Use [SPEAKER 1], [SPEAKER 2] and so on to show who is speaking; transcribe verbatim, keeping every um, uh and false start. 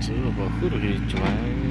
[SPEAKER 1] 普通は風呂入っちまえ。